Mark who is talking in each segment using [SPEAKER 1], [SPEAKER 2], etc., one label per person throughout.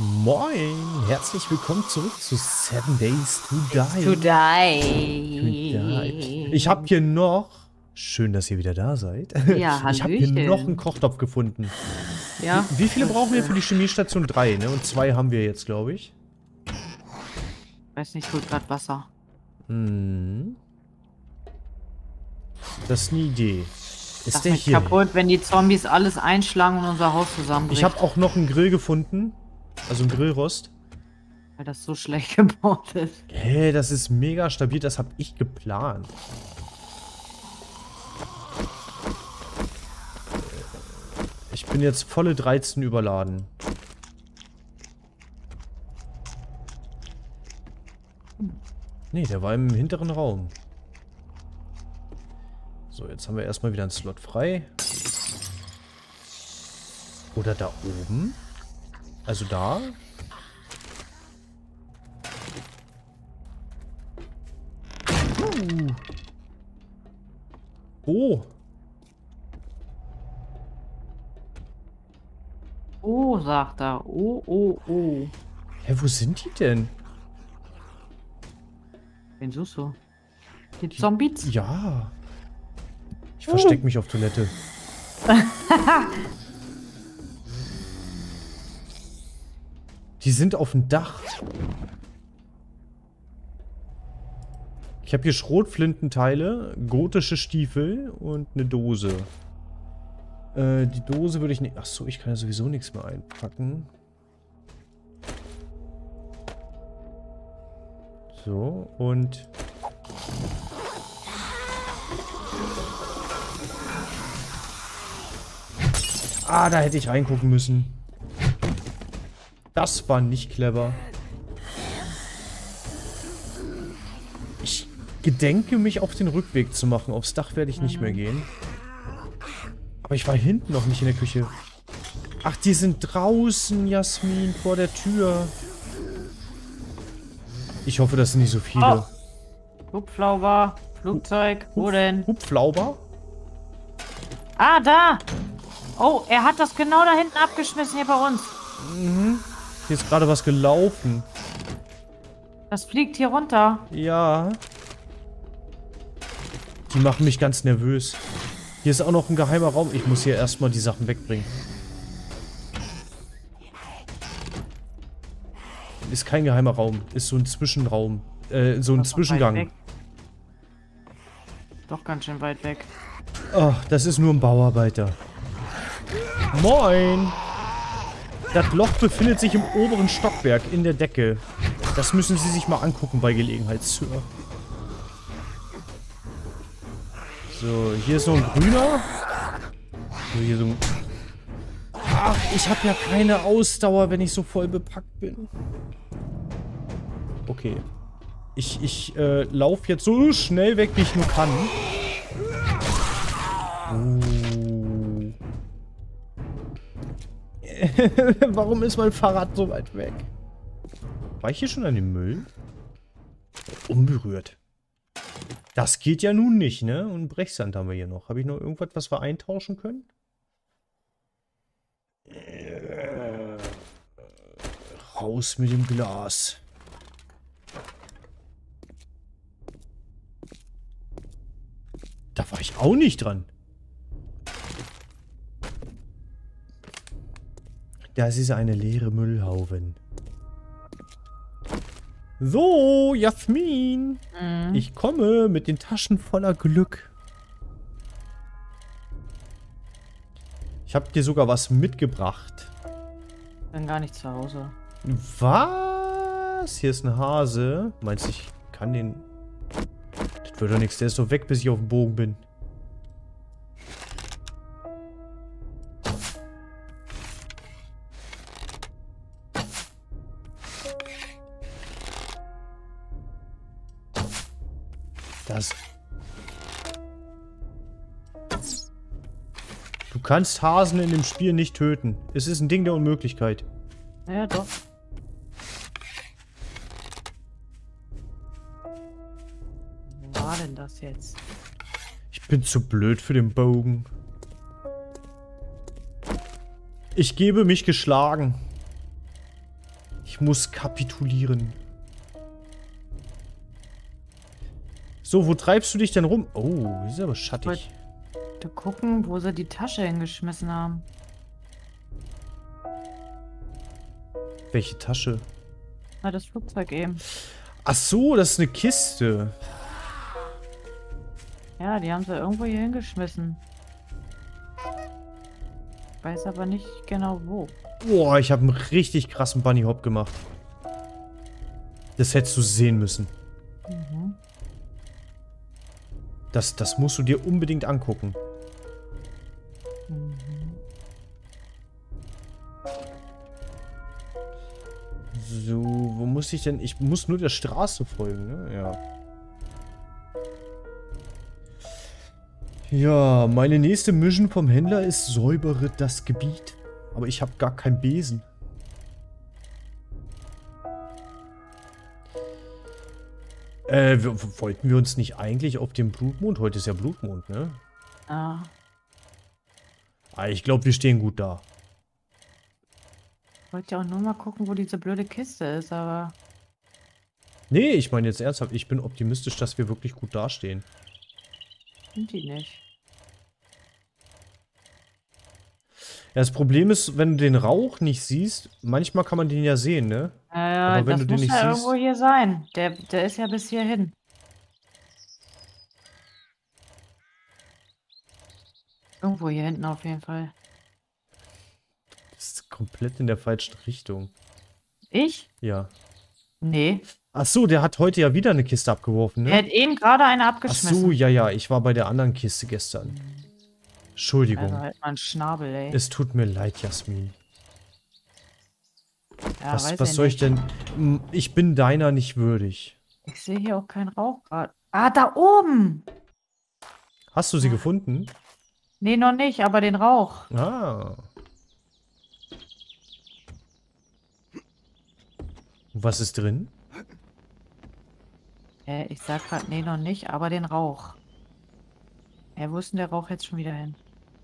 [SPEAKER 1] Moin, herzlich willkommen zurück zu 7 Days to Die.
[SPEAKER 2] To die.
[SPEAKER 1] Ich habe hier noch, schön, dass ihr wieder da seid.
[SPEAKER 2] Ja,
[SPEAKER 1] Ich habe hier
[SPEAKER 2] Hallöchen.
[SPEAKER 1] noch einen Kochtopf gefunden.
[SPEAKER 2] Ja.
[SPEAKER 1] Wie viele brauchen wir für die Chemiestation? 3, ne? Und 2 haben wir jetzt, glaube ich.
[SPEAKER 2] Weiß nicht, holt gerade Wasser.
[SPEAKER 1] Hm. Das ist eine Idee. Ist
[SPEAKER 2] Das
[SPEAKER 1] der
[SPEAKER 2] ist
[SPEAKER 1] hier?
[SPEAKER 2] kaputt, wenn die Zombies alles einschlagen und unser Haus zusammenbricht.
[SPEAKER 1] Ich habe auch noch einen Grill gefunden. Also einen Grillrost.
[SPEAKER 2] Weil das so schlecht gebaut ist.
[SPEAKER 1] Hey, das ist mega stabil. Das habe ich geplant. Ich bin jetzt volle 13 überladen. Nee, der war im hinteren Raum. So, jetzt haben wir erstmal wieder einen Slot frei. Oder da oben. Also da. Oh.
[SPEAKER 2] Oh, sagt er. Oh, oh, oh.
[SPEAKER 1] Hä, wo sind die denn?
[SPEAKER 2] Wen suchst du? Die Zombies?
[SPEAKER 1] Ja. Ich versteck mich auf Toilette. Die sind auf dem Dach. Ich habe hier Schrotflintenteile, gotische Stiefel und eine Dose. Die Dose würde ich nicht... Achso, ich kann ja sowieso nichts mehr einpacken. So, und... Ah, da hätte ich reingucken müssen. Das war nicht clever. Ich gedenke, mich auf den Rückweg zu machen. Aufs Dach werde ich nicht mehr gehen. Aber ich war hinten noch nicht in der Küche. Ach, die sind draußen, Jasmin, vor der Tür. Ich hoffe, das sind nicht so viele.
[SPEAKER 2] Oh. Hubschrauber, Flugzeug, wo denn?
[SPEAKER 1] Hupflauber?
[SPEAKER 2] Ah, da! Oh, er hat das genau da hinten abgeschmissen, hier bei uns.
[SPEAKER 1] Mhm. Hier ist gerade was gelaufen.
[SPEAKER 2] Das fliegt hier runter.
[SPEAKER 1] Ja. Die machen mich ganz nervös. Hier ist auch noch ein geheimer Raum. Ich muss hier erstmal die Sachen wegbringen. Ist kein geheimer Raum. Ist so ein Zwischenraum. So ein Zwischengang.
[SPEAKER 2] Doch ganz schön weit weg.
[SPEAKER 1] Ach, das ist nur ein Bauarbeiter. Moin! Das Loch befindet sich im oberen Stockwerk in der Decke. Das müssen Sie sich mal angucken bei Gelegenheit, Sir. So, hier ist noch ein grüner. So, hier so ein... Ach, ich habe ja keine Ausdauer, wenn ich so voll bepackt bin. Okay. Ich laufe jetzt so schnell weg, wie ich nur kann. Warum ist mein Fahrrad so weit weg? War ich hier schon an dem Müll? Unberührt. Das geht ja nun nicht, ne? Und Brechsand haben wir hier noch. Habe ich noch irgendwas, was wir eintauschen können? Raus mit dem Glas. Da war ich auch nicht dran. Das ist eine leere Müllhaufen. So, Jasmin. Ich komme mit den Taschen voller Glück. Ich habe dir sogar was mitgebracht.
[SPEAKER 2] Bin gar nicht zu Hause.
[SPEAKER 1] Was? Hier ist ein Hase. Meinst du, ich kann den... Das wird doch nichts. Der ist doch weg, bis ich auf dem Bogen bin. Das... Du kannst Hasen in dem Spiel nicht töten. Es ist ein Ding der Unmöglichkeit.
[SPEAKER 2] Ja, doch. Wo war denn das jetzt?
[SPEAKER 1] Ich bin zu blöd für den Bogen. Ich gebe mich geschlagen. Ich muss kapitulieren. So, wo treibst du dich denn rum? Oh, hier ist aber schattig.
[SPEAKER 2] Ich wollte gucken, wo sie die Tasche hingeschmissen haben.
[SPEAKER 1] Welche Tasche?
[SPEAKER 2] Na, das Flugzeug eben.
[SPEAKER 1] Ach so, das ist eine Kiste.
[SPEAKER 2] Ja, die haben sie irgendwo hier hingeschmissen. Weiß aber nicht genau wo.
[SPEAKER 1] Boah, ich habe einen richtig krassen Bunny Hop gemacht. Das hättest du sehen müssen.
[SPEAKER 2] Mhm.
[SPEAKER 1] Das musst du dir unbedingt angucken.
[SPEAKER 2] Mhm.
[SPEAKER 1] So, wo muss ich denn? Ich muss nur der Straße folgen, ne? Ja. Ja, meine nächste Mission vom Händler ist: säubere das Gebiet. Aber ich habe gar keinen Besen. Wollten wir uns nicht eigentlich auf dem Blutmond? Heute ist ja Blutmond, ne?
[SPEAKER 2] Ah.
[SPEAKER 1] Ah, ich glaube, wir stehen gut da.
[SPEAKER 2] Ich wollte ja auch nur mal gucken, wo diese blöde Kiste ist, aber...
[SPEAKER 1] Nee, ich meine jetzt ernsthaft. Ich bin optimistisch, dass wir wirklich gut dastehen.
[SPEAKER 2] Sind die nicht.
[SPEAKER 1] Ja, das Problem ist, wenn du den Rauch nicht siehst, manchmal kann man den ja sehen, ne? Aber wenn
[SPEAKER 2] Das
[SPEAKER 1] du den
[SPEAKER 2] muss
[SPEAKER 1] nicht
[SPEAKER 2] ja
[SPEAKER 1] siehst...
[SPEAKER 2] irgendwo hier sein. Der ist ja bis hierhin. Irgendwo hier hinten auf jeden Fall.
[SPEAKER 1] Das ist komplett in der falschen Richtung.
[SPEAKER 2] Ich?
[SPEAKER 1] Ja.
[SPEAKER 2] Nee.
[SPEAKER 1] Ach so, der hat heute ja wieder eine Kiste abgeworfen,
[SPEAKER 2] Er
[SPEAKER 1] ne?
[SPEAKER 2] hat eben gerade eine
[SPEAKER 1] Ach
[SPEAKER 2] abgeschmissen.
[SPEAKER 1] so, ja, ja. Ich war bei der anderen Kiste gestern. Entschuldigung.
[SPEAKER 2] Also halt mal ein Schnabel, ey.
[SPEAKER 1] Es tut mir leid, Jasmin.
[SPEAKER 2] Ja,
[SPEAKER 1] Was soll ich denn... Ich bin deiner nicht würdig.
[SPEAKER 2] Ich sehe hier auch keinen Rauch gerade. Ah, da oben!
[SPEAKER 1] Hast du sie gefunden?
[SPEAKER 2] Nee, noch nicht, aber den Rauch.
[SPEAKER 1] Ah. Was ist drin?
[SPEAKER 2] Ich sag gerade, nee, noch nicht, aber den Rauch. Wo ist denn der Rauch jetzt schon wieder hin?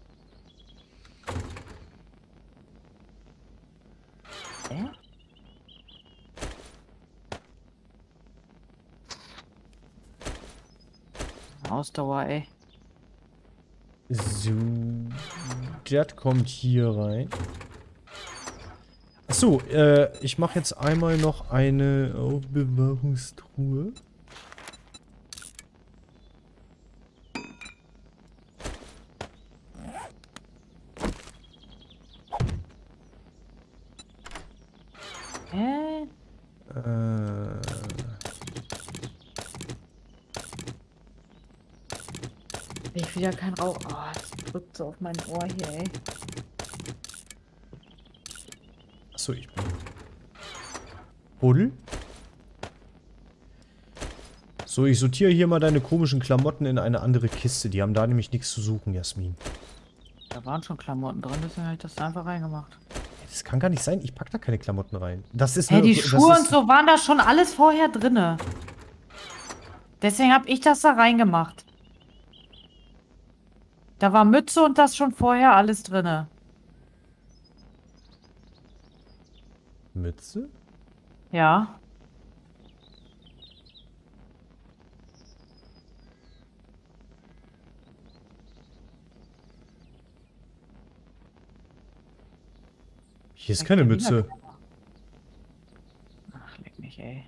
[SPEAKER 2] Ausdauer, ey.
[SPEAKER 1] So. Das kommt hier rein. Achso, ich mache jetzt einmal noch eine Aufbewahrungstruhe.
[SPEAKER 2] Ich wieder kein Rauch. Oh, das drückt so auf mein Ohr hier, ey.
[SPEAKER 1] Achso, ich bin... Buddel? So, ich sortiere hier mal deine komischen Klamotten in eine andere Kiste. Die haben da nämlich nichts zu suchen, Jasmin.
[SPEAKER 2] Da waren schon Klamotten drin, deswegen habe ich das da einfach reingemacht.
[SPEAKER 1] Das kann gar nicht sein. Ich pack da keine Klamotten rein. Das ist
[SPEAKER 2] Hey,
[SPEAKER 1] eine,
[SPEAKER 2] die Schuhe und so waren da schon alles vorher drinne. Deswegen habe ich das da reingemacht. Da war Mütze und das schon vorher alles drinne.
[SPEAKER 1] Mütze?
[SPEAKER 2] Ja.
[SPEAKER 1] Hier ist keine Mütze.
[SPEAKER 2] Ach, leck mich, ey.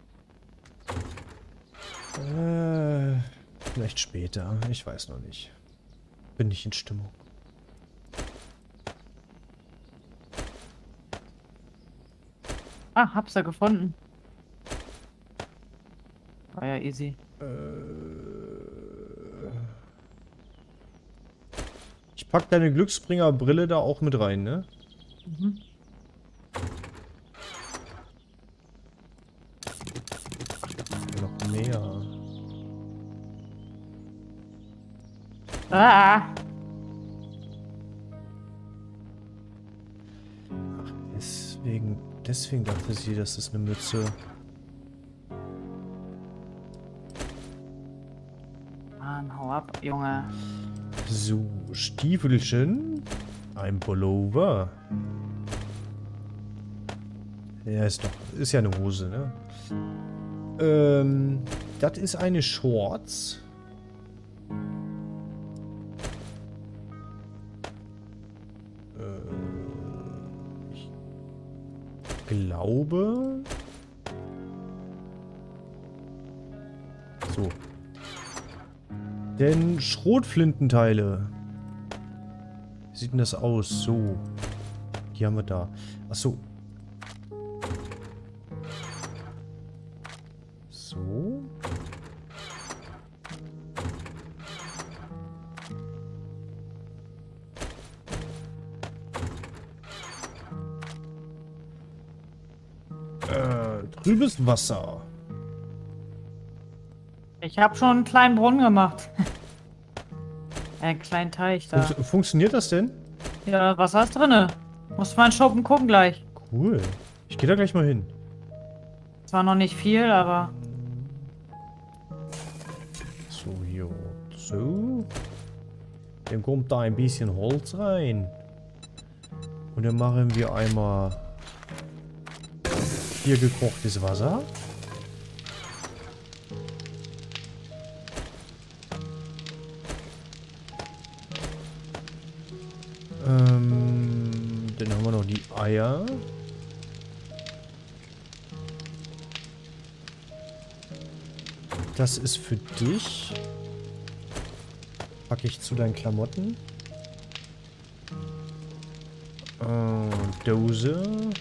[SPEAKER 1] Vielleicht später. Ich weiß noch nicht. Bin nicht in Stimmung.
[SPEAKER 2] Ah, hab's ja gefunden. War ja easy.
[SPEAKER 1] Ich pack deine Glücksbringer-Brille da auch mit rein, ne?
[SPEAKER 2] Mhm.
[SPEAKER 1] Noch mehr.
[SPEAKER 2] Ah!
[SPEAKER 1] Ach, deswegen dachte sie, das ist eine Mütze.
[SPEAKER 2] Mann, hau ab, Junge.
[SPEAKER 1] So, Stiefelchen. Ein Pullover. Ja, ist doch. Ist ja eine Hose, ne? Das ist eine Shorts. Ich glaube. So. Denn Schrotflintenteile. Wie sieht denn das aus? So. Die haben wir da. Achso. So. Trübes Wasser.
[SPEAKER 2] Ich habe schon einen kleinen Brunnen gemacht. Einen kleinen Teich da.
[SPEAKER 1] Funktioniert das denn?
[SPEAKER 2] Ja, Wasser ist drinne. Muss mal in Schuppen gucken gleich.
[SPEAKER 1] Cool. Ich gehe da gleich mal hin.
[SPEAKER 2] Zwar noch nicht viel, aber...
[SPEAKER 1] So, hier. So. Dann kommt da ein bisschen Holz rein. Und dann machen wir einmal hier gekochtes Wasser. Dann haben wir noch die Eier. Das ist für dich. Packe ich zu deinen Klamotten. Dose.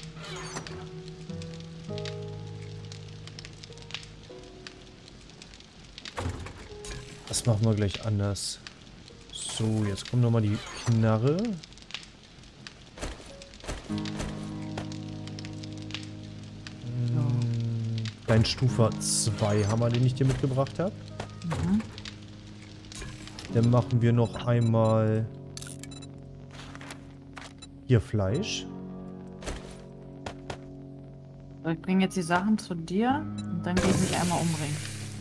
[SPEAKER 1] Das machen wir gleich anders. So, jetzt kommt nochmal die Knarre. Dein Stufe 2 Hammer, den ich dir mitgebracht habe.
[SPEAKER 2] Mhm.
[SPEAKER 1] Dann machen wir noch einmal hier Fleisch.
[SPEAKER 2] So, ich bringe jetzt die Sachen zu dir und dann gehe ich mich einmal umbringen.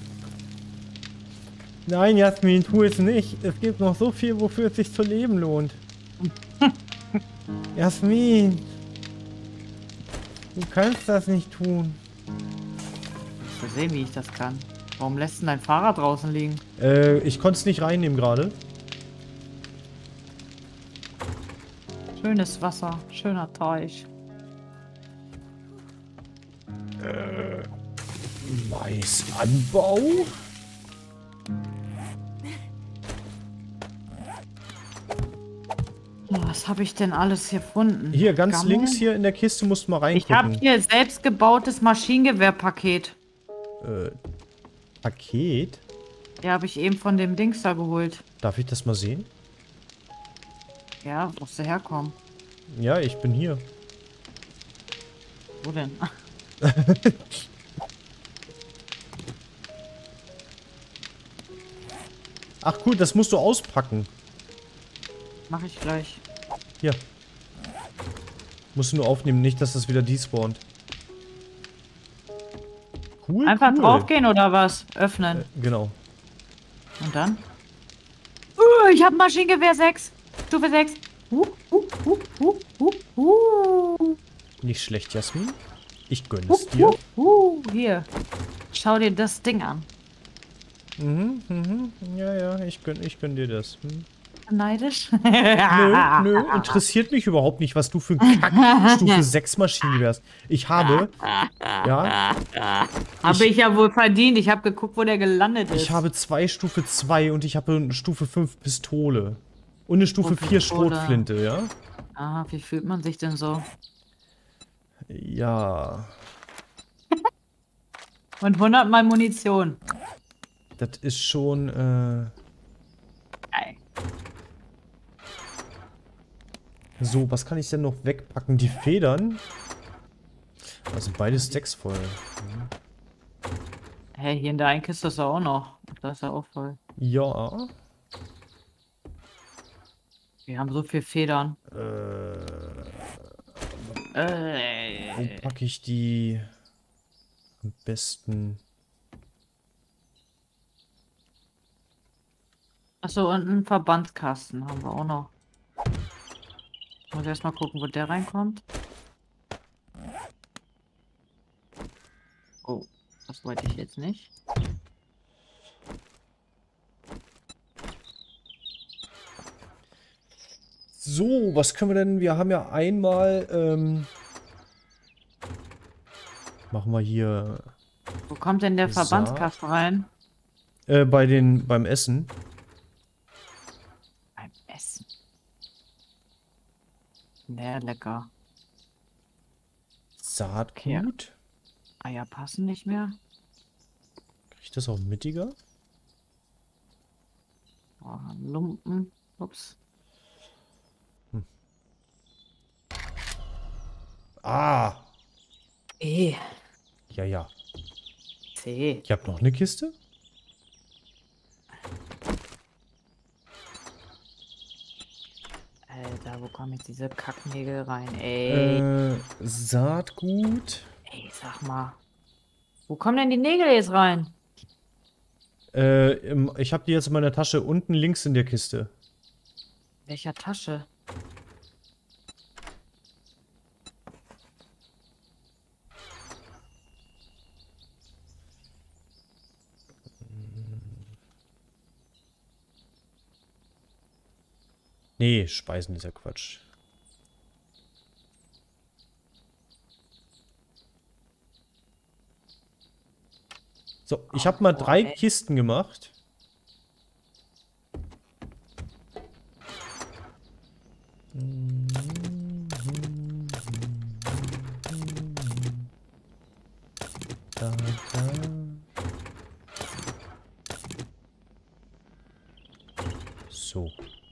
[SPEAKER 1] Nein, Jasmin, tu es nicht. Es gibt noch so viel, wofür es sich zu leben lohnt. Jasmin, du kannst das nicht tun.
[SPEAKER 2] Ich will sehen, wie ich das kann. Warum lässt denn dein Fahrrad draußen liegen?
[SPEAKER 1] Ich konnte es nicht reinnehmen gerade.
[SPEAKER 2] Schönes Wasser, schöner Teich.
[SPEAKER 1] Maisanbau?
[SPEAKER 2] Was habe ich denn alles hier gefunden?
[SPEAKER 1] Hier, ganz
[SPEAKER 2] Gammel?
[SPEAKER 1] links hier in der Kiste musst du mal
[SPEAKER 2] Ich habe
[SPEAKER 1] reingucken.
[SPEAKER 2] hier selbstgebautes Maschinengewehrpaket.
[SPEAKER 1] Paket?
[SPEAKER 2] Ja, habe ich eben von dem Dings da geholt.
[SPEAKER 1] Darf ich das mal sehen?
[SPEAKER 2] Ja, musst du herkommen.
[SPEAKER 1] Ja, ich bin hier.
[SPEAKER 2] Wo denn?
[SPEAKER 1] Ach cool, das musst du auspacken.
[SPEAKER 2] Mach ich gleich.
[SPEAKER 1] Hier. Musst du nur aufnehmen, nicht, dass das wieder despawnt. Cool,
[SPEAKER 2] Einfach
[SPEAKER 1] cool.
[SPEAKER 2] draufgehen oder was? Öffnen.
[SPEAKER 1] Genau.
[SPEAKER 2] Und dann? Ich habe Maschinengewehr 6. Stufe 6.
[SPEAKER 1] Nicht schlecht, Jasmin. Ich gönne es dir.
[SPEAKER 2] Hier. Schau dir das Ding an.
[SPEAKER 1] Ja, ja, ich gönn dir das.
[SPEAKER 2] Neidisch?
[SPEAKER 1] Nö, interessiert mich überhaupt nicht, was du für ein Kack Stufe 6 Maschinengewehr hast. Ich habe, ja.
[SPEAKER 2] Habe ich ja wohl verdient. Ich habe geguckt, wo der gelandet ist.
[SPEAKER 1] Ich habe 2 Stufe 2 und ich habe eine Stufe 5 Pistole. Und eine Stufe 4 Schrotflinte, ja?
[SPEAKER 2] Ah, wie fühlt man sich denn so?
[SPEAKER 1] Ja.
[SPEAKER 2] Und 100 Mal Munition.
[SPEAKER 1] Das ist schon,
[SPEAKER 2] Geil.
[SPEAKER 1] So, was kann ich denn noch wegpacken? Die Federn? Also beide Stacks voll.
[SPEAKER 2] Hey, hier in der einen Kiste ist er auch noch. Da ist er auch voll.
[SPEAKER 1] Ja.
[SPEAKER 2] Wir haben so viel Federn.
[SPEAKER 1] Wo packe ich die am besten?
[SPEAKER 2] Achso, und einen Verbandskasten haben wir auch noch. Ich muss erstmal gucken, wo der reinkommt. Oh, das wollte ich jetzt nicht.
[SPEAKER 1] So, was können wir denn? Wir haben ja einmal, machen wir hier
[SPEAKER 2] Wo kommt denn der Verbandskasten rein?
[SPEAKER 1] beim Essen.
[SPEAKER 2] Beim Essen. Sehr lecker.
[SPEAKER 1] Saatgut.
[SPEAKER 2] Eier passen nicht mehr.
[SPEAKER 1] Krieg ich das auch mittiger?
[SPEAKER 2] Oh, Lumpen. Ups.
[SPEAKER 1] Ah!
[SPEAKER 2] E.
[SPEAKER 1] Ja, ja.
[SPEAKER 2] C.
[SPEAKER 1] Ich habe noch eine Kiste.
[SPEAKER 2] Alter, wo kommen jetzt diese Kacknägel rein? Ey.
[SPEAKER 1] Saatgut.
[SPEAKER 2] Ey, sag mal. Wo kommen denn die Nägel jetzt rein?
[SPEAKER 1] Ich habe die jetzt in meiner Tasche unten links in der Kiste.
[SPEAKER 2] Welcher Tasche?
[SPEAKER 1] Nee, Speisen ist ja Quatsch. So, ich habe mal 3 Kisten gemacht. Da, da. So.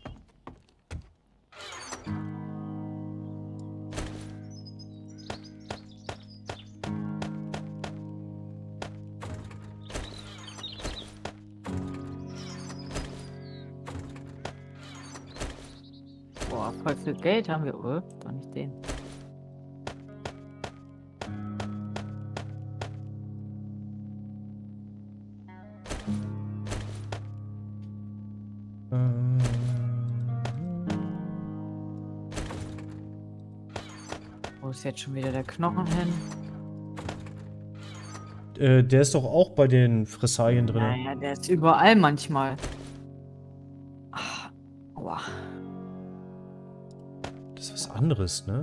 [SPEAKER 2] Boah, voll viel Geld haben wir. Oh, doch nicht den. Wo ist jetzt schon wieder der Knochen hin?
[SPEAKER 1] Der ist doch auch bei den Fressalien drin.
[SPEAKER 2] Naja, der ist überall manchmal. Ach, aua.
[SPEAKER 1] Das ist was anderes, ne?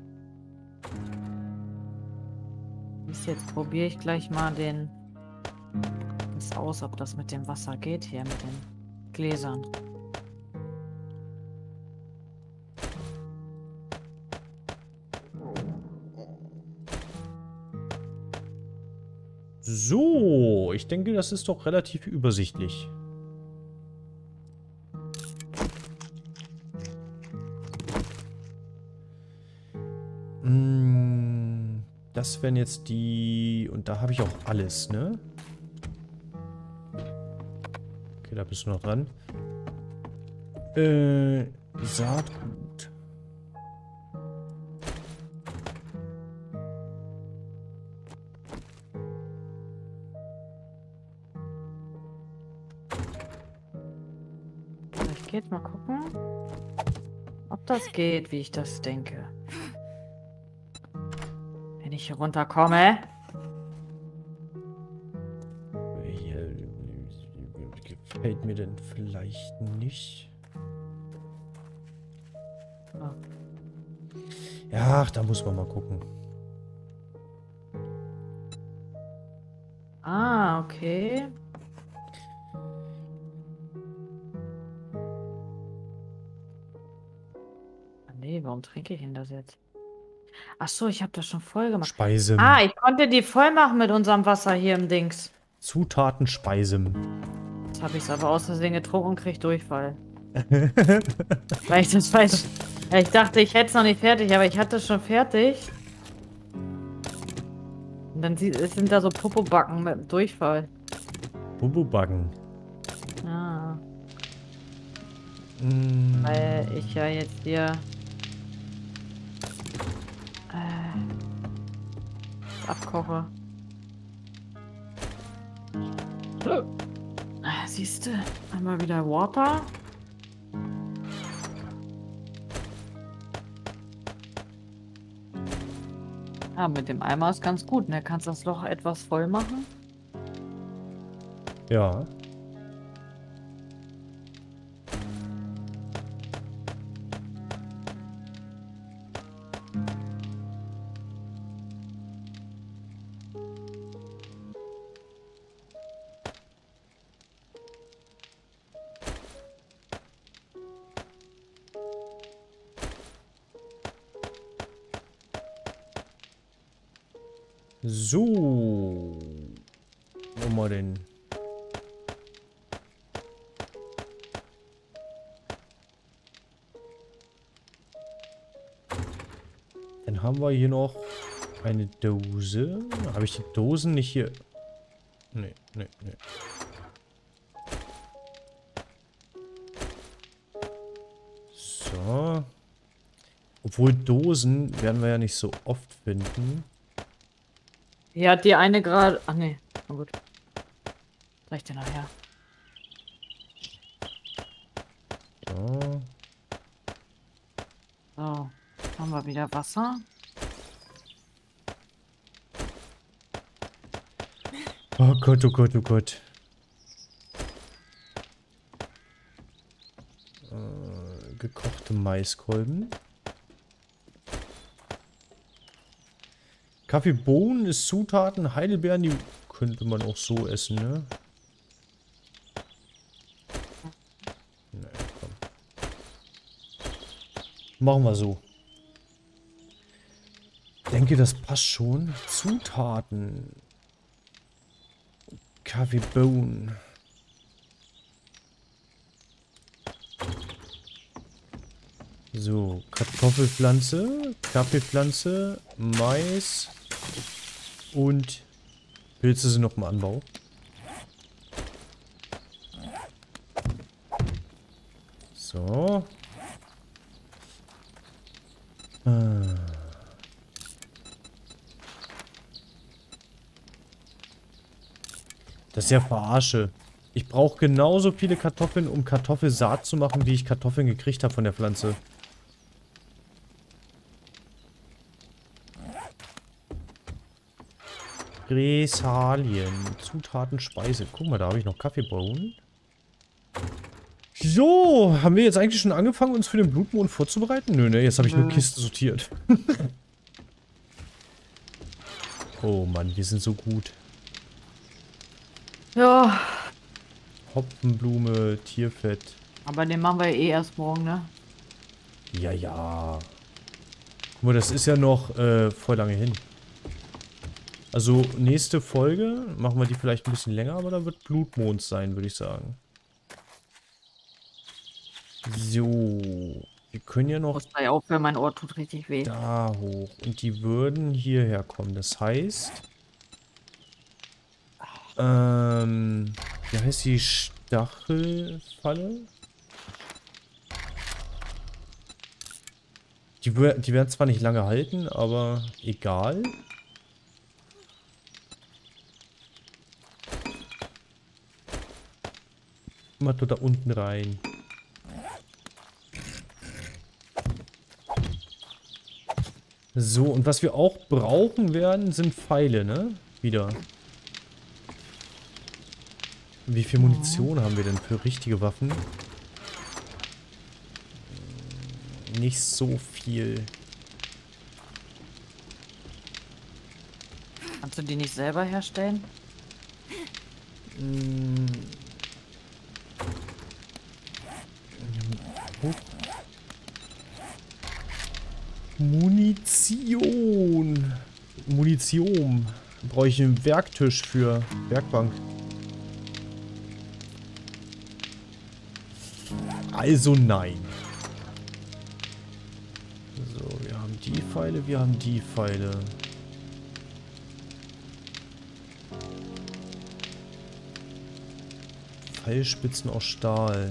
[SPEAKER 2] Jetzt probiere ich gleich mal den... Das aus, ob das mit dem Wasser geht hier, mit den Gläsern.
[SPEAKER 1] So, ich denke, das ist doch relativ übersichtlich. Das wären jetzt die... Und da habe ich auch alles, ne? Okay, da bist du noch dran. Saatgut.
[SPEAKER 2] Ich gehe jetzt mal gucken, ob das geht, wie ich das denke. Wenn ich hier runterkomme.
[SPEAKER 1] Gefällt mir denn vielleicht nicht.
[SPEAKER 2] Oh.
[SPEAKER 1] Ja, ach, da muss man mal gucken.
[SPEAKER 2] Ah, okay. Ah, nee, warum trinke ich denn das jetzt? Ach so, ich habe das schon voll gemacht.
[SPEAKER 1] Speisem.
[SPEAKER 2] Ah, ich konnte die voll machen mit unserem Wasser hier im Dings.
[SPEAKER 1] Zutaten Speisem.
[SPEAKER 2] Jetzt habe ich es aber aus Versehen getrunken und krieg Durchfall. Weil ich das weiß. Ja, ich dachte, ich hätte es noch nicht fertig, aber ich hatte es schon fertig. Und dann sind da so Popobacken mit Durchfall.
[SPEAKER 1] Bububacken.
[SPEAKER 2] Ah. Weil ich ja jetzt hier abkoche. Siehst du? Einmal wieder Water. Ja, mit dem Eimer ist ganz gut, ne? Kannst das Loch etwas voll machen?
[SPEAKER 1] Ja. So. Wo haben wir denn? Dann haben wir hier noch eine Dose. Habe ich die Dosen nicht hier? Nee, nee, nee. So. Obwohl Dosen werden wir ja nicht so oft finden.
[SPEAKER 2] Hier hat die eine gerade... Ach nee, na gut. Sag ich dir nachher.
[SPEAKER 1] So.
[SPEAKER 2] So, haben wir wieder Wasser.
[SPEAKER 1] Oh Gott, oh Gott, oh Gott. Gekochte Maiskolben. Kaffeebohnen ist Zutaten, Heidelbeeren, die könnte man auch so essen, ne? Naja, komm. Machen wir so. Ich denke, das passt schon. Zutaten. Kaffeebohnen. So, Kartoffelpflanze, Kaffeepflanze, Mais und Pilze sind noch im Anbau. So. Das ist ja Verarsche. Ich brauche genauso viele Kartoffeln, um Kartoffelsaat zu machen, wie ich Kartoffeln gekriegt habe von der Pflanze. Resalien. Zutaten, Speise. Guck mal, da habe ich noch Kaffeebohnen. So, haben wir jetzt eigentlich schon angefangen, uns für den Blutmond vorzubereiten? Nö, ne, jetzt habe ich nur Kisten sortiert. Oh Mann, wir sind so gut.
[SPEAKER 2] Ja.
[SPEAKER 1] Hopfenblume, Tierfett.
[SPEAKER 2] Aber den machen wir eh erst morgen, ne?
[SPEAKER 1] Ja, ja. Guck mal, das ist ja noch voll lange hin. Also nächste Folge machen wir die vielleicht ein bisschen länger, aber da wird Blutmond sein, würde ich sagen. So. Wir können ja noch...
[SPEAKER 2] Muss gleich aufhören, mein Ohr tut richtig weh.
[SPEAKER 1] Da hoch. Und die würden hierher kommen. Das heißt... wie heißt die Stachelfalle? Die werden zwar nicht lange halten, aber egal. Mal da unten rein. So, und was wir auch brauchen werden, sind Pfeile, ne? Wieder. Wie viel Munition haben wir denn für richtige Waffen? Nicht so viel.
[SPEAKER 2] Kannst du die nicht selber herstellen?
[SPEAKER 1] Munition. Munition. Brauche ich einen Werktisch für Werkbank. Also nein. So, wir haben die Pfeile, wir haben die Pfeile. Pfeilspitzen aus Stahl.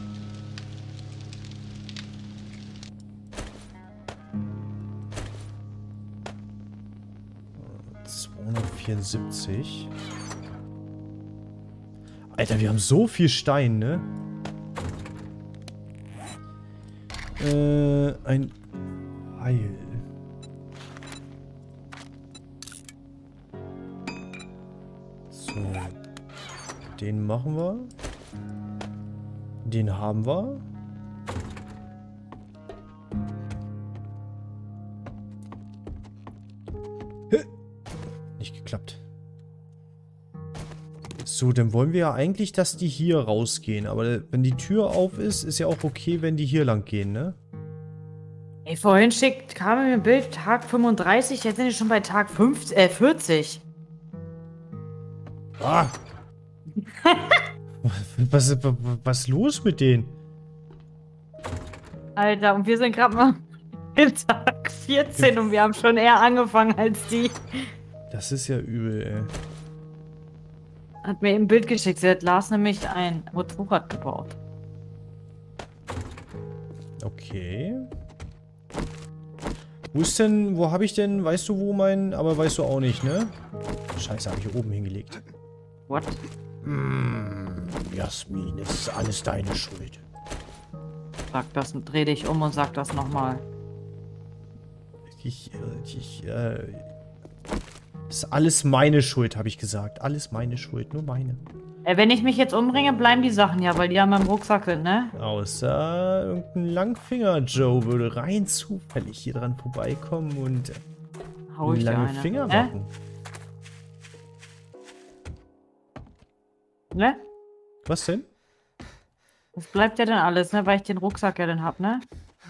[SPEAKER 1] ...274. Alter, wir haben so viel Stein, ne? Ein Pfeil. So. Den machen wir. Den haben wir. Nicht geklappt. So, dann wollen wir ja eigentlich, dass die hier rausgehen. Aber wenn die Tür auf ist, ist ja auch okay, wenn die hier lang gehen, ne?
[SPEAKER 2] Ey, vorhin kam mir ein Bild Tag 35, jetzt sind wir schon bei Tag 40.
[SPEAKER 1] Ah! was ist los mit denen?
[SPEAKER 2] Alter, und wir sind gerade mal in Tag 14 und wir haben schon eher angefangen als die.
[SPEAKER 1] Das ist ja übel, ey.
[SPEAKER 2] Hat mir ein Bild geschickt. Sie hat Lars nämlich ein Motorrad gebaut.
[SPEAKER 1] Okay. Wo habe ich denn, weißt du wo aber weißt du auch nicht, ne? Scheiße, habe ich hier oben hingelegt.
[SPEAKER 2] What?
[SPEAKER 1] Jasmin, es ist alles deine Schuld.
[SPEAKER 2] Sag das, dreh dich um und sag das nochmal.
[SPEAKER 1] Ist alles meine Schuld, habe ich gesagt. Alles meine Schuld, nur meine.
[SPEAKER 2] Wenn ich mich jetzt umbringe, bleiben die Sachen ja, weil die haben im Rucksack sind, ne?
[SPEAKER 1] Außer irgendein Langfinger-Joe würde rein zufällig hier dran vorbeikommen und
[SPEAKER 2] Hau ich dir
[SPEAKER 1] lange
[SPEAKER 2] eine.
[SPEAKER 1] Finger machen.
[SPEAKER 2] Ne?
[SPEAKER 1] Was denn?
[SPEAKER 2] Das bleibt ja dann alles, ne? Weil ich den Rucksack ja dann hab, ne?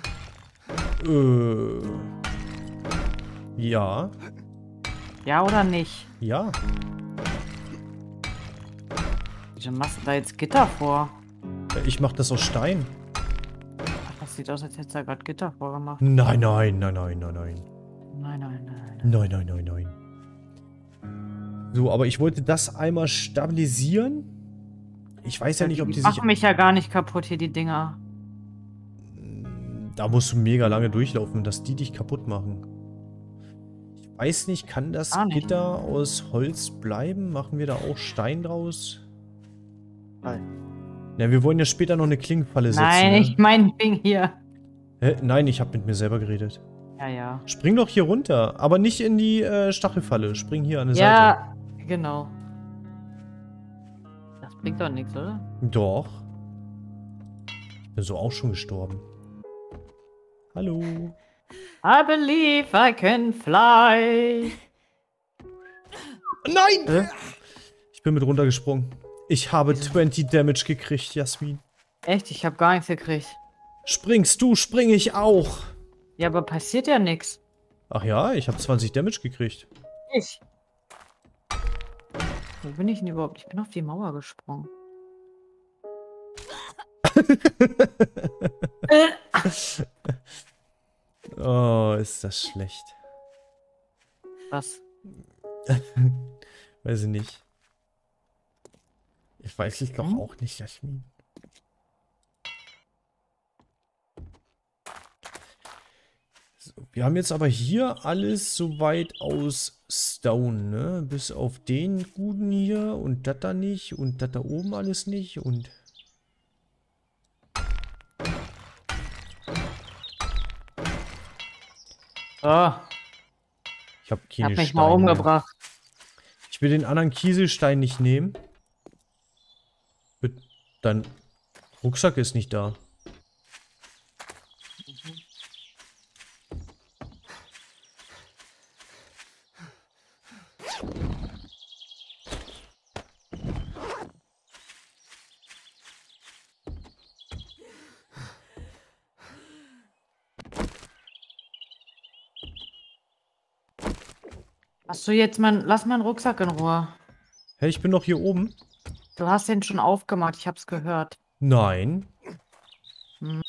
[SPEAKER 1] Ja.
[SPEAKER 2] Ja oder nicht?
[SPEAKER 1] Ja.
[SPEAKER 2] Wieso machst du da jetzt Gitter vor?
[SPEAKER 1] Ich mach das aus Stein.
[SPEAKER 2] Ach, das sieht aus, als hättest du da gerade Gitter vorgemacht.
[SPEAKER 1] Nein, nein, nein, nein, nein, nein.
[SPEAKER 2] Nein, nein, nein.
[SPEAKER 1] Nein, nein, nein, nein. So, aber ich wollte das einmal stabilisieren. Ich weiß ja nicht, ob die sich...
[SPEAKER 2] machen mich ja gar nicht kaputt hier, die Dinger.
[SPEAKER 1] Da musst du mega lange durchlaufen, dass die dich kaputt machen. Ich weiß nicht, kann das Gitter aus Holz bleiben? Machen wir da auch Stein draus?
[SPEAKER 2] Nein.
[SPEAKER 1] Ja, wir wollen ja später noch eine Klingenfalle setzen.
[SPEAKER 2] Nein,
[SPEAKER 1] ne?
[SPEAKER 2] ich mein Ding hier.
[SPEAKER 1] Hä? Nein, ich habe mit mir selber geredet.
[SPEAKER 2] Ja, ja.
[SPEAKER 1] Spring doch hier runter, aber nicht in die Stachelfalle. Spring hier an der Seite.
[SPEAKER 2] Ja, genau. Das bringt doch nichts, oder?
[SPEAKER 1] Doch. Ich bin so auch schon gestorben. Hallo.
[SPEAKER 2] I believe I can fly.
[SPEAKER 1] Nein! Ich bin mit runtergesprungen. Ich habe 20 Damage gekriegt, Jasmin.
[SPEAKER 2] Echt? Ich habe gar nichts gekriegt.
[SPEAKER 1] Springst du, spring ich auch.
[SPEAKER 2] Ja, aber passiert ja nichts.
[SPEAKER 1] Ach ja, ich habe 20 Damage gekriegt.
[SPEAKER 2] Ich. Wo bin ich denn überhaupt? Ich bin auf die Mauer gesprungen.
[SPEAKER 1] Oh, ist das schlecht.
[SPEAKER 2] Was?
[SPEAKER 1] Weiß ich nicht. Ich weiß es doch auch nicht, Jasmin. So, wir haben jetzt aber hier alles soweit aus Stone, ne? Bis auf den guten hier und das da nicht und das da oben alles nicht und...
[SPEAKER 2] Oh,
[SPEAKER 1] Ich habe
[SPEAKER 2] ich
[SPEAKER 1] keine
[SPEAKER 2] hab mich
[SPEAKER 1] Steine
[SPEAKER 2] mal
[SPEAKER 1] mehr.
[SPEAKER 2] umgebracht.
[SPEAKER 1] Ich will den anderen Kieselstein nicht nehmen. Dein Rucksack ist nicht da.
[SPEAKER 2] Hast du jetzt lass meinen Rucksack in Ruhe.
[SPEAKER 1] Hey, ich bin doch hier oben.
[SPEAKER 2] Du hast den schon aufgemacht, ich hab's gehört.
[SPEAKER 1] Nein.
[SPEAKER 2] Hm.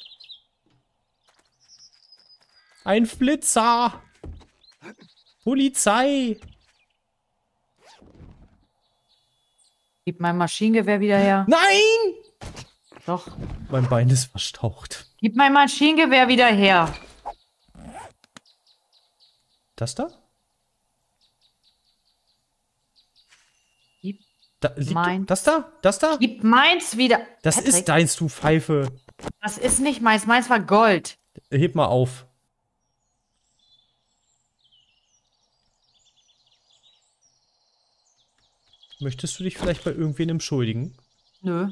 [SPEAKER 1] Ein Flitzer! Polizei!
[SPEAKER 2] Gib mein Maschinengewehr wieder her.
[SPEAKER 1] Nein!
[SPEAKER 2] Doch.
[SPEAKER 1] Mein Bein ist verstaucht.
[SPEAKER 2] Gib mein Maschinengewehr wieder her.
[SPEAKER 1] Das da?
[SPEAKER 2] Gib
[SPEAKER 1] Da liegt
[SPEAKER 2] mein-
[SPEAKER 1] das da? Das da?
[SPEAKER 2] Gib meins wieder.
[SPEAKER 1] Das
[SPEAKER 2] Patrick,
[SPEAKER 1] ist deins, du Pfeife.
[SPEAKER 2] das ist nicht meins. Meins war Gold.
[SPEAKER 1] Heb mal auf. Möchtest du dich vielleicht bei irgendwen entschuldigen?
[SPEAKER 2] Nö.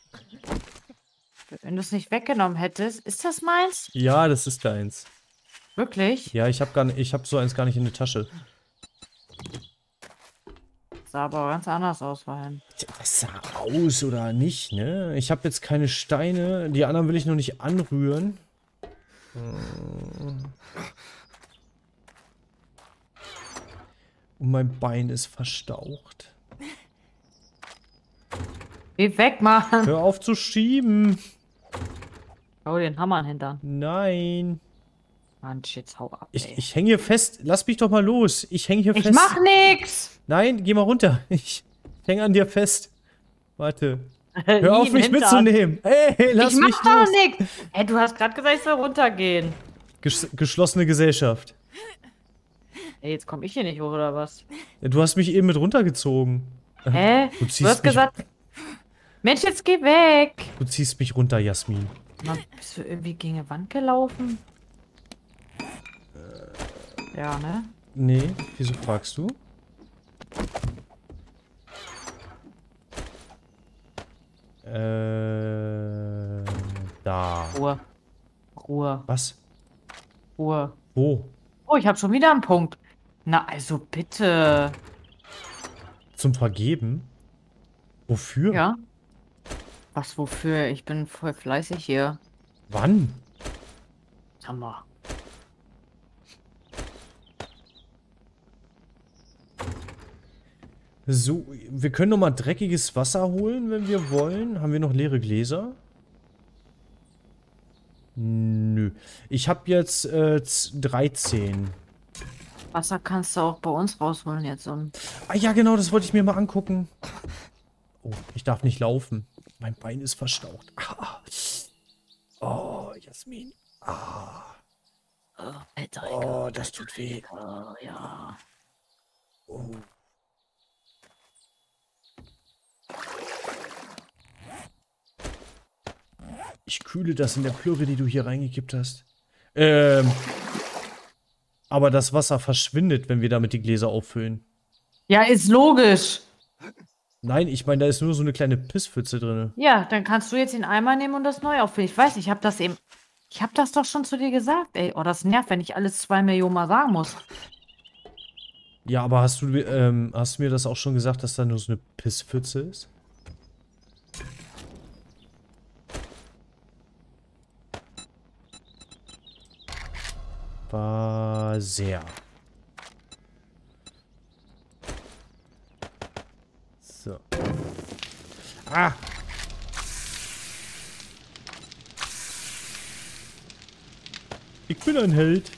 [SPEAKER 2] Wenn du es nicht weggenommen hättest, ist das meins?
[SPEAKER 1] Ja, das ist deins.
[SPEAKER 2] Wirklich?
[SPEAKER 1] Ja, ich hab so eins gar nicht in der Tasche.
[SPEAKER 2] Sah aber ganz anders aus vorhin.
[SPEAKER 1] Tja, das sah aus oder nicht, ne? Ich habe jetzt keine Steine. Die anderen will ich noch nicht anrühren. Und mein Bein ist verstaucht.
[SPEAKER 2] Geh weg, Mann.
[SPEAKER 1] Hör auf zu schieben.
[SPEAKER 2] Hau den Hammer in den Hintern.
[SPEAKER 1] Nein.
[SPEAKER 2] Mann, jetzt hau ab, ey.
[SPEAKER 1] Ich hänge hier fest. Lass mich doch mal los. Ich hänge hier fest.
[SPEAKER 2] Ich mach nix.
[SPEAKER 1] Nein, geh mal runter. Ich hänge an dir fest. Warte. Hör auf, mich mitzunehmen. Hey, lass mich los.
[SPEAKER 2] Ich mach doch nix. Ey, du hast gerade gesagt, ich soll runtergehen.
[SPEAKER 1] Geschlossene Gesellschaft.
[SPEAKER 2] Ey, jetzt komm ich hier nicht hoch, oder was?
[SPEAKER 1] Ja, du hast mich eben mit runtergezogen.
[SPEAKER 2] Hä?
[SPEAKER 1] Du
[SPEAKER 2] Du hast gesagt... Mensch, jetzt geh weg.
[SPEAKER 1] Du ziehst mich runter, Jasmin.
[SPEAKER 2] Mann, bist du irgendwie gegen eine Wand gelaufen? Ja, ne?
[SPEAKER 1] Nee, wieso fragst du? Da.
[SPEAKER 2] Ruhe. Ruhe.
[SPEAKER 1] Was?
[SPEAKER 2] Ruhe.
[SPEAKER 1] Wo?
[SPEAKER 2] Oh, ich habe schon wieder einen Punkt. Na, also bitte.
[SPEAKER 1] Zum Vergeben? Wofür?
[SPEAKER 2] Ja? Was, wofür? Ich bin voll fleißig hier.
[SPEAKER 1] Wann?
[SPEAKER 2] Hammer.
[SPEAKER 1] So, wir können noch mal dreckiges Wasser holen, wenn wir wollen. Haben wir noch leere Gläser? Nö. Ich habe jetzt 13.
[SPEAKER 2] Wasser kannst du auch bei uns rausholen jetzt.
[SPEAKER 1] Ah ja, genau, das wollte ich mir mal angucken. Oh, ich darf nicht laufen. Mein Bein ist verstaucht. Ah. Oh, Jasmin. Ah.
[SPEAKER 2] Oh, Alter,
[SPEAKER 1] Oh, das tut weh.
[SPEAKER 2] Oh, ja.
[SPEAKER 1] Oh. Ich kühle das in der Plörre, die du hier reingekippt hast. Aber das Wasser verschwindet, wenn wir damit die Gläser auffüllen.
[SPEAKER 2] Ja, ist logisch.
[SPEAKER 1] Nein, ich meine, da ist nur so eine kleine Pisspfütze drin.
[SPEAKER 2] Ja, dann kannst du jetzt den Eimer nehmen und das neu auffüllen. Ich weiß, ich habe das eben... Ich habe das doch schon zu dir gesagt, ey. Oh, das nervt, wenn ich alles 2 Millionen Mal sagen muss.
[SPEAKER 1] Ja, aber hast du mir das auch schon gesagt, dass da nur so eine Pisspfütze ist? War sehr. So. Ah! Ich bin ein Held.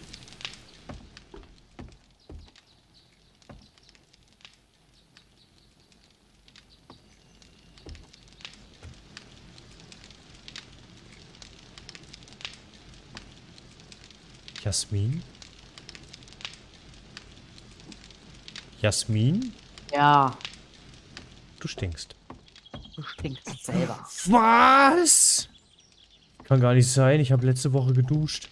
[SPEAKER 1] Jasmin? Jasmin?
[SPEAKER 2] Ja,
[SPEAKER 1] Du stinkst.
[SPEAKER 2] du stinkst selber.
[SPEAKER 1] Was? Kann gar nicht sein. Ich habe letzte Woche geduscht.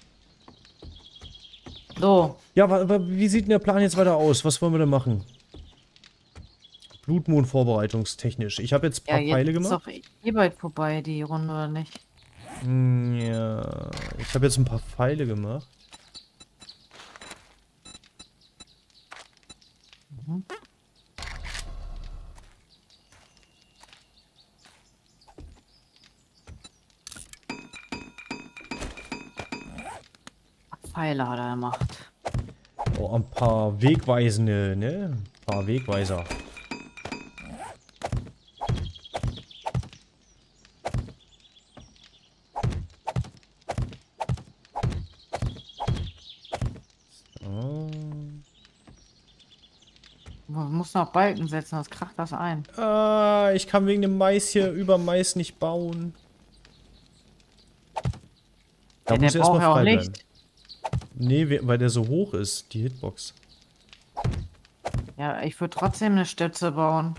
[SPEAKER 2] So,
[SPEAKER 1] Ja, aber wie sieht denn der Plan jetzt weiter aus? Was wollen wir denn machen? Blutmond vorbereitungstechnisch. Ich habe jetzt ein paar Pfeile gemacht.
[SPEAKER 2] Ist doch eh bald vorbei, die Runde, oder nicht?
[SPEAKER 1] Ja, ich habe jetzt ein paar Pfeile gemacht.
[SPEAKER 2] Mhm. Pfeile hat er gemacht.
[SPEAKER 1] Oh, ein paar Wegweisende, ne? Ein paar Wegweiser.
[SPEAKER 2] Man muss noch Balken setzen, das kracht das ein.
[SPEAKER 1] Ah, ich kann wegen dem Mais hier über Mais nicht bauen. Da
[SPEAKER 2] Ja,
[SPEAKER 1] muss
[SPEAKER 2] der
[SPEAKER 1] erstmal
[SPEAKER 2] braucht ja auch
[SPEAKER 1] frei
[SPEAKER 2] Licht.
[SPEAKER 1] bleiben. Nee, weil der so hoch ist, die Hitbox.
[SPEAKER 2] Ja, ich würde trotzdem eine Stütze bauen.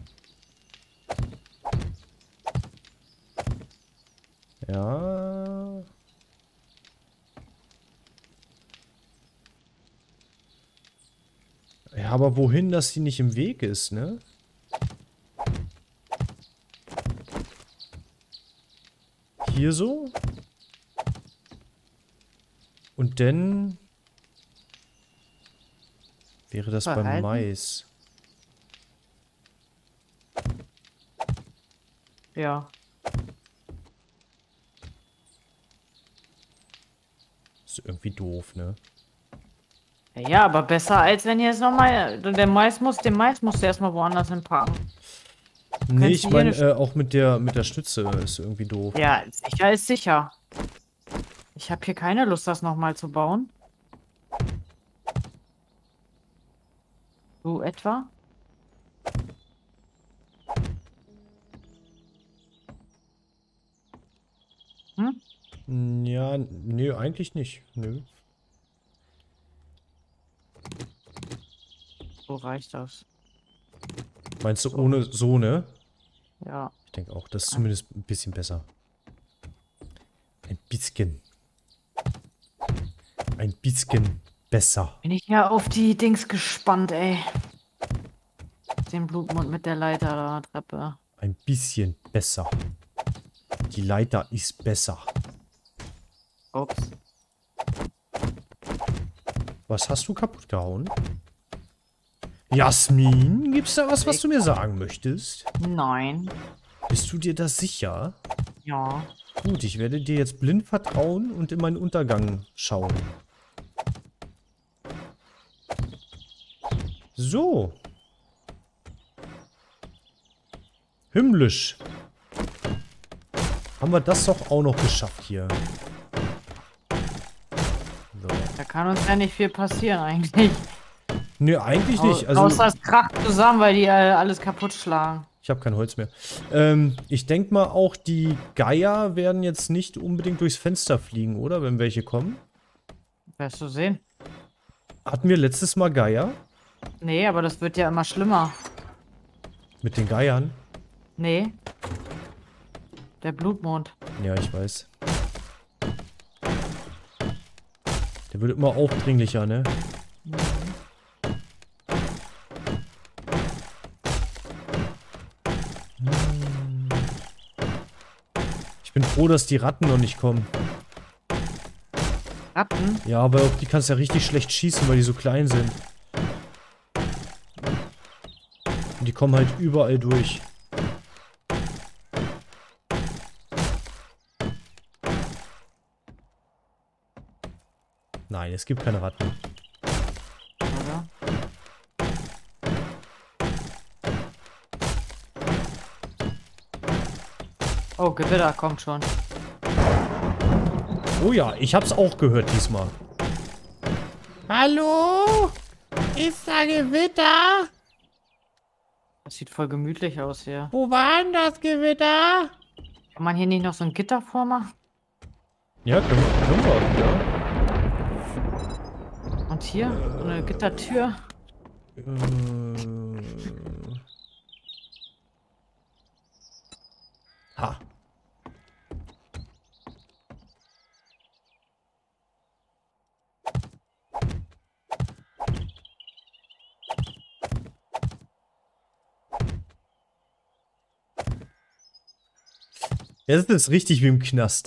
[SPEAKER 1] Ja. Ja, aber wohin, dass sie nicht im Weg ist, ne? hier so. Und dann wäre das beim Mais.
[SPEAKER 2] Ja.
[SPEAKER 1] Ist irgendwie doof, ne?
[SPEAKER 2] Ja, aber besser als wenn jetzt nochmal. Den Mais musst du erstmal woanders hinpacken.
[SPEAKER 1] Nee, ich meine, auch mit der Stütze ist irgendwie doof.
[SPEAKER 2] Ja, sicher ist sicher. Ich habe hier keine Lust, das nochmal zu bauen. Du etwa? Hm?
[SPEAKER 1] Ja, nee, eigentlich nicht. Nö.
[SPEAKER 2] So reicht das.
[SPEAKER 1] Meinst du ohne so, ne?
[SPEAKER 2] Ja.
[SPEAKER 1] Ich denke auch, das ist zumindest ein bisschen besser. Ein bisschen. Ein bisschen besser.
[SPEAKER 2] Bin ich ja auf die Dings gespannt, ey. Den Blutmond mit der Leiter oder Treppe.
[SPEAKER 1] Ein bisschen besser. Die Leiter ist besser.
[SPEAKER 2] Ups.
[SPEAKER 1] Was hast du kaputt gehauen? Jasmin, gibt's da was du mir sagen möchtest?
[SPEAKER 2] Nein.
[SPEAKER 1] Bist du dir da sicher?
[SPEAKER 2] Ja.
[SPEAKER 1] Gut, ich werde dir jetzt blind vertrauen und in meinen Untergang schauen. So. Himmlisch. Haben wir das doch auch noch geschafft hier. So.
[SPEAKER 2] Da kann uns ja nicht viel passieren eigentlich.
[SPEAKER 1] Nö, eigentlich nicht. Also,
[SPEAKER 2] außer es kracht zusammen, weil die alles kaputt schlagen.
[SPEAKER 1] ich habe kein Holz mehr. Ich denke mal auch, die Geier werden jetzt nicht unbedingt durchs Fenster fliegen, oder? Wenn welche kommen.
[SPEAKER 2] Wirst du sehen.
[SPEAKER 1] Hatten wir letztes Mal Geier?
[SPEAKER 2] Nee, aber das wird ja immer schlimmer.
[SPEAKER 1] Mit den Geiern?
[SPEAKER 2] Nee. Der Blutmond.
[SPEAKER 1] Ja, ich weiß. Der wird immer aufdringlicher, ne? Ich bin froh, dass die Ratten noch nicht kommen.
[SPEAKER 2] Ratten?
[SPEAKER 1] Ja, aber auf die kannst du ja richtig schlecht schießen, weil die so klein sind. Und die kommen halt überall durch. Nein, es gibt keine Ratten.
[SPEAKER 2] Oder? Oh, Gewitter kommt schon.
[SPEAKER 1] Oh ja, ich hab's auch gehört diesmal. Hallo? Ist da Gewitter?
[SPEAKER 2] Das sieht voll gemütlich aus hier.
[SPEAKER 1] Wo war denn das Gewitter?
[SPEAKER 2] Kann man hier nicht noch so ein Gitter vormachen?
[SPEAKER 1] Ja, können wir, ja.
[SPEAKER 2] Und hier? So eine Gittertür?
[SPEAKER 1] Ha. Jetzt ist es richtig wie im Knast.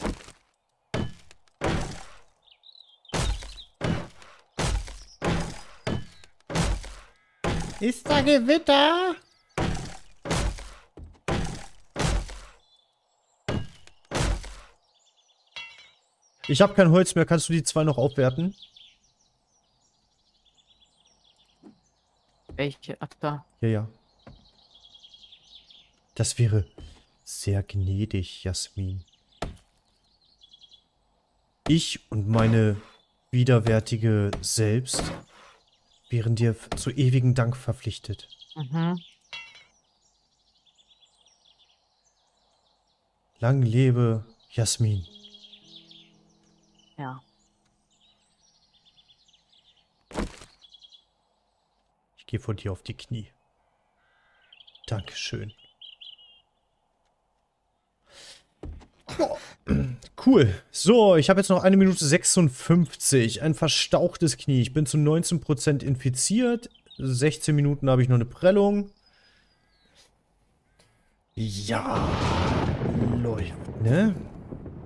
[SPEAKER 1] Ist da Gewitter? Ich habe kein Holz mehr. Kannst du die zwei noch aufwerten?
[SPEAKER 2] Welche? Ach da.
[SPEAKER 1] Ja, ja. Das wäre sehr gnädig, Jasmin. Ich und meine widerwärtige Selbst wären dir zu ewigem Dank verpflichtet.
[SPEAKER 2] Mhm.
[SPEAKER 1] Lang lebe Jasmin.
[SPEAKER 2] Ja.
[SPEAKER 1] Ich gehe vor dir auf die Knie. Dankeschön. Cool. So, ich habe jetzt noch 1 Minute 56. Ein verstauchtes Knie. Ich bin zu 19% infiziert. 16 Minuten habe ich noch eine Prellung. Ja. Läuft, ne?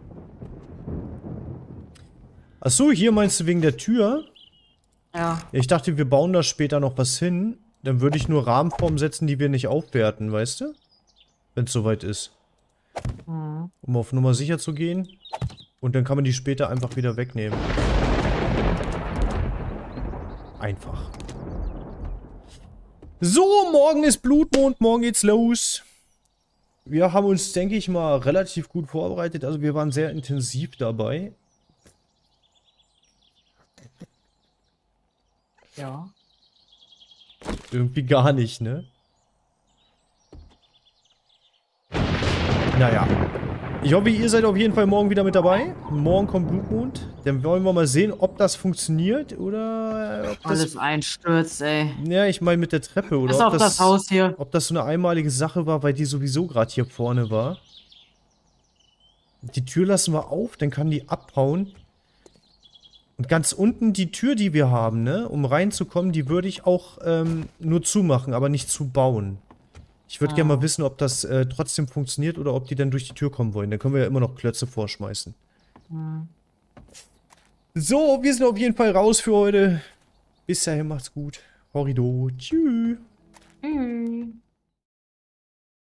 [SPEAKER 1] Achso, hier meinst du wegen der Tür?
[SPEAKER 2] Ja.
[SPEAKER 1] Ich dachte, wir bauen da später noch was hin. Dann würde ich nur Rahmenformen setzen, die wir nicht aufwerten, weißt du? Wenn es soweit ist.
[SPEAKER 2] Mhm.
[SPEAKER 1] Um auf Nummer sicher zu gehen. Und dann kann man die später einfach wieder wegnehmen. Einfach. So, morgen ist Blutmond, morgen geht's los. Wir haben uns, denke ich mal, relativ gut vorbereitet. Also wir waren sehr intensiv dabei.
[SPEAKER 2] Ja.
[SPEAKER 1] Irgendwie gar nicht, ne? Naja. Ich hoffe, ihr seid auf jeden Fall morgen wieder mit dabei. Morgen kommt Blutmond. Dann wollen wir mal sehen, ob das funktioniert oder ob das...
[SPEAKER 2] Alles einstürzt, ey.
[SPEAKER 1] Ja, ich meine mit der Treppe oder
[SPEAKER 2] Das ist auch das Haus hier.
[SPEAKER 1] ob das so eine einmalige Sache war, weil die sowieso gerade hier vorne war. Die Tür lassen wir auf, dann kann die abhauen. Und ganz unten die Tür, die wir haben, ne, um reinzukommen, die würde ich auch nur zumachen, aber nicht zubauen. Ich würde gerne mal wissen, ob das trotzdem funktioniert oder ob die dann durch die Tür kommen wollen. Dann können wir ja immer noch Klötze vorschmeißen. So, wir sind auf jeden Fall raus für heute. Bis dahin, macht's gut. Horrido. Tschüss.
[SPEAKER 2] Tschüss.